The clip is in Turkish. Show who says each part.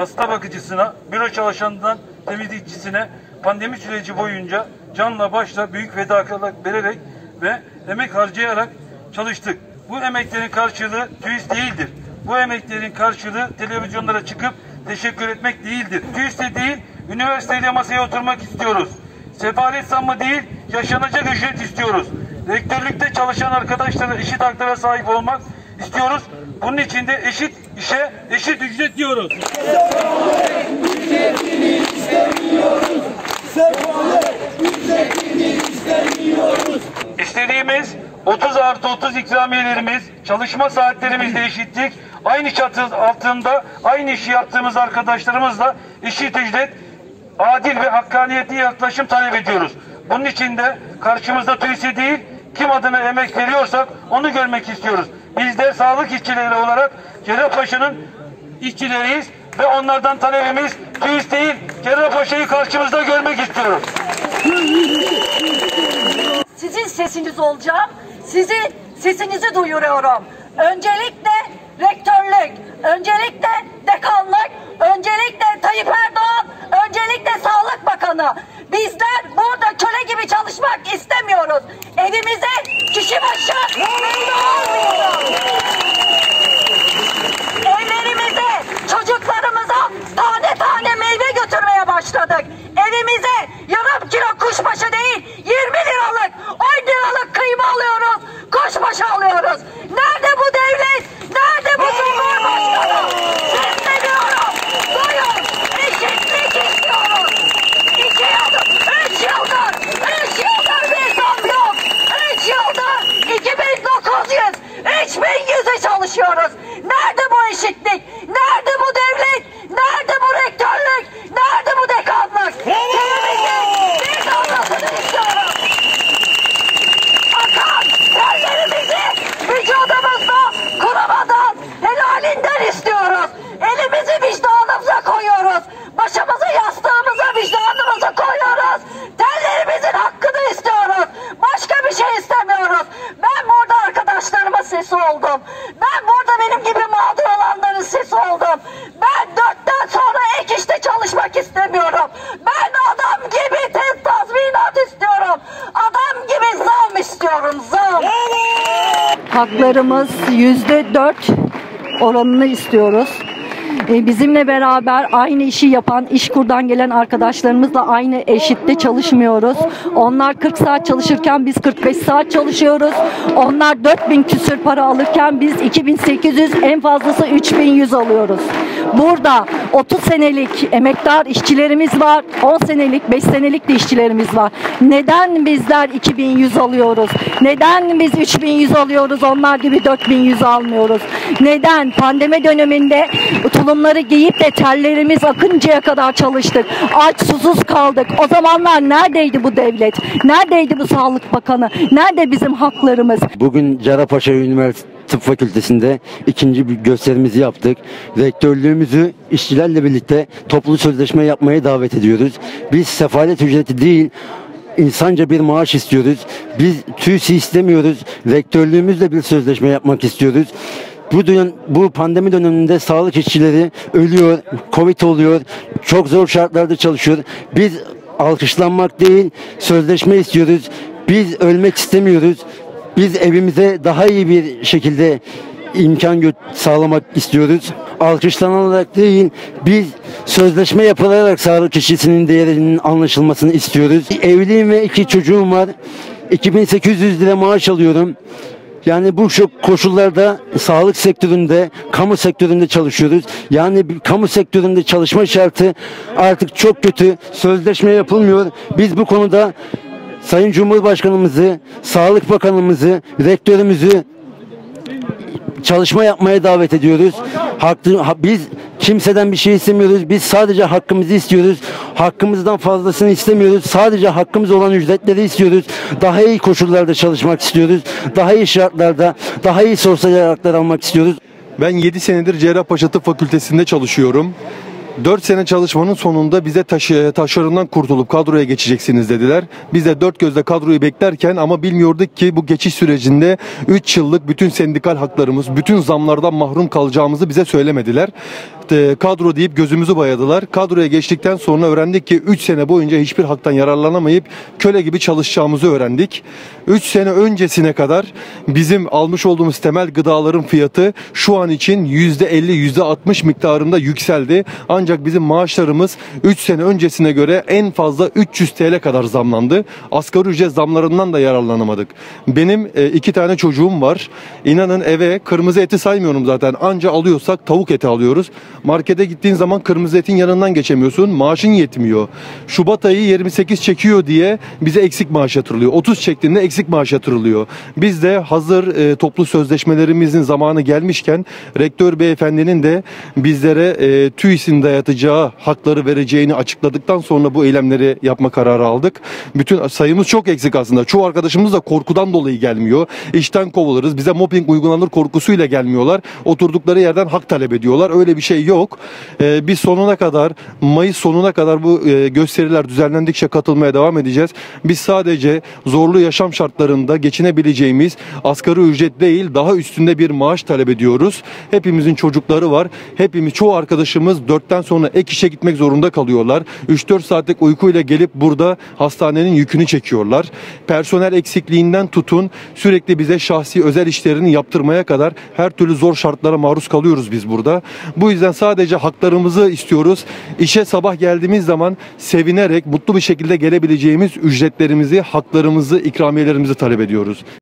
Speaker 1: hasta bakıcısına, büro çalışanından temizlikçisine pandemi süreci boyunca canla başla büyük fedakarlık vererek ve emek harcayarak çalıştık. Bu emeklerin karşılığı TÜİS değildir. Bu emeklerin karşılığı televizyonlara çıkıp teşekkür etmek değildir. TÜİS'te değil, üniversiteyle masaya oturmak istiyoruz. Sefalet zammı değil, yaşanacak ücret istiyoruz. Rektörlükte çalışan arkadaşlara eşit haklara sahip olmak istiyoruz. Bunun için de eşit işe eşit ücret diyoruz.
Speaker 2: Sefalet ücretini istemiyoruz. Sefalet ücretini istemiyoruz.
Speaker 1: İstediğimiz 30+30 ikramiyelerimiz, çalışma saatlerimizde eşitlik, aynı çatı altında aynı işi yaptığımız arkadaşlarımızla eşit ücret, adil ve hakkaniyetli yaklaşım talep ediyoruz. Bunun için de karşımızda TÜİS'i değil, kim adına emek veriyorsak onu görmek istiyoruz. Bizler sağlık işçileri olarak Cerrahpaşa'nın işçileriyiz ve onlardan talebimiz TÜİS değil, Cerrahpaşa'yı karşımızda görmek istiyoruz.
Speaker 3: Sizin sesiniz olacağım. Sizin sesinizi duyuruyorum. Öncelikle rektörlük, öncelikle dekanlık, öncelikle Tayyip Erdoğan, öncelikle Sağlık Bakanı. Bizler burada köle gibi çalışmak istemiyoruz. Evimize kişi başı meyve almıyoruz. Evlerimize, çocuklarımıza tane tane meyve götürmeye başladık. Evimize yarım kilo kuşbaşı değil, 20 liralık, 10 liralık kıyma alıyoruz, kuşbaşı alıyoruz. Nerede bu devlet? Nerede bu Cumhurbaşkanı? Sesleniyorum. Duyun. Eşitlik istiyoruz. 2 yıldır, 3 yıldır bir zam yok. 3 yıldır 2900, 3100'e çalışıyoruz. Nerede bu eşitlik? Nerede bu devlet? Nerede bu rektörlük? Nerede bu dekanlık? Evimizin bir damlasını istiyoruz. Akan terlerimizi vücudumuzda kurumadan, helalinden istiyoruz. Elimizi vicdanımıza koyuyoruz. Başımızı yastığımıza, vicdanımıza koyuyoruz. Terlerimizin hakkını istiyoruz. Başka bir şey istemiyoruz. Ben burada arkadaşlarıma sesi oldum. Ben burada benim gibi mağdur olanların sesi oldum. Ben 4'ten sonra ek işte çalışmak istemiyorum. Ben adam gibi tazminat istiyorum. Adam gibi zam istiyorum, zam.
Speaker 4: Haklarımız %4 oranını istiyoruz. Bizimle beraber aynı işi yapan, İşkur'dan gelen arkadaşlarımızla aynı eşitte çalışmıyoruz. Onlar 40 saat çalışırken biz 45 saat çalışıyoruz. Onlar 4000 küsür para alırken biz 2800, en fazlası 3100 alıyoruz. Burada 30 senelik emektar işçilerimiz var, 10 senelik, 5 senelik de işçilerimiz var. Neden bizler 2100 alıyoruz? Neden biz 3100 alıyoruz, onlar gibi 4100 almıyoruz? Neden? Pandemi döneminde tulumları giyip de terlerimiz akıncaya kadar çalıştık. Aç, susuz kaldık. O zamanlar neredeydi bu devlet? Neredeydi bu Sağlık Bakanı? Nerede bizim haklarımız?
Speaker 5: Bugün Cerrahpaşa Üniversitesi Tıp Fakültesi'nde ikinci bir gösterimizi yaptık. Rektörlüğümüzü işçilerle birlikte toplu sözleşme yapmaya davet ediyoruz. Biz sefalet ücreti değil, insanca bir maaş istiyoruz. Biz TÜİS'i istemiyoruz. Rektörlüğümüzle bir sözleşme yapmak istiyoruz. Bu pandemi döneminde sağlık işçileri ölüyor, Covid oluyor, çok zor şartlarda çalışıyor. Biz alkışlanmak değil, sözleşme istiyoruz. Biz ölmek istemiyoruz. Biz evimize daha iyi bir şekilde imkan sağlamak istiyoruz. Alkışlanarak değil, biz sözleşme yapılarak sağlık işçisinin değerinin anlaşılmasını istiyoruz. Evliyim ve 2 çocuğum var. 2800 lira maaş alıyorum. Yani bu koşullarda sağlık sektöründe, kamu sektöründe çalışıyoruz. Yani kamu sektöründe çalışma şartı artık çok kötü. Sözleşme yapılmıyor. Biz bu konuda Sayın Cumhurbaşkanımızı, Sağlık Bakanımızı, rektörümüzü çalışma yapmaya davet ediyoruz. Biz kimseden bir şey istemiyoruz. Biz sadece hakkımızı istiyoruz. Hakkımızdan fazlasını istemiyoruz. Sadece hakkımız olan ücretleri istiyoruz. Daha iyi koşullarda çalışmak istiyoruz. Daha iyi şartlarda, daha iyi sosyal haklar almak istiyoruz.
Speaker 6: Ben 7 senedir Cerrahpaşa Tıp Fakültesi'nde çalışıyorum. 4 sene çalışmanın sonunda bize taşlarından kurtulup kadroya geçeceksiniz dediler. Biz de 4 gözle kadroyu beklerken ama bilmiyorduk ki bu geçiş sürecinde 3 yıllık bütün sendikal haklarımız, bütün zamlardan mahrum kalacağımızı bize söylemediler. kadro deyip gözümüzü boyadılar. Kadroya geçtikten sonra öğrendik ki 3 sene boyunca hiçbir haktan yararlanamayıp köle gibi çalışacağımızı öğrendik. 3 sene öncesine kadar bizim almış olduğumuz temel gıdaların fiyatı şu an için %50, %60 miktarında yükseldi. Ancak bizim maaşlarımız 3 sene öncesine göre en fazla 300 TL kadar zamlandı. Asgari ücret zamlarından da yararlanamadık. Benim 2 tane çocuğum var. İnanın eve kırmızı eti saymıyorum zaten. Anca alıyorsak tavuk eti alıyoruz. Markete gittiğin zaman kırmızı etin yanından geçemiyorsun. Maaşın yetmiyor. Şubat ayı 28 çekiyor diye bize eksik maaş yatırılıyor. 30 çektiğinde eksik maaş yatırılıyor. Biz de hazır toplu sözleşmelerimizin zamanı gelmişken rektör beyefendinin de bizlere TÜİS'in dayatacağı hakları vereceğini açıkladıktan sonra bu eylemleri yapma kararı aldık. Bütün sayımız çok eksik aslında. Çoğu arkadaşımız da korkudan dolayı gelmiyor. İşten kovuluruz. Bize mobbing uygulanır korkusuyla gelmiyorlar. Oturdukları yerden hak talep ediyorlar. Öyle bir şey yok. Biz sonuna kadar, Mayıs sonuna kadar bu gösteriler düzenlendikçe katılmaya devam edeceğiz. Biz sadece zorlu yaşam şartlarında geçinebileceğimiz asgari ücret değil, daha üstünde bir maaş talep ediyoruz. Hepimizin çocukları var. Çoğu arkadaşımız 4'ten sonra ek işe gitmek zorunda kalıyorlar. 3-4 saatlik uykuyla gelip burada hastanenin yükünü çekiyorlar. Personel eksikliğinden tutun, sürekli bize şahsi özel işlerini yaptırmaya kadar her türlü zor şartlara maruz kalıyoruz biz burada. Bu yüzden sadece haklarımızı istiyoruz. İşe sabah geldiğimiz zaman sevinerek, mutlu bir şekilde gelebileceğimiz ücretlerimizi, haklarımızı, ikramiyelerimizi talep ediyoruz.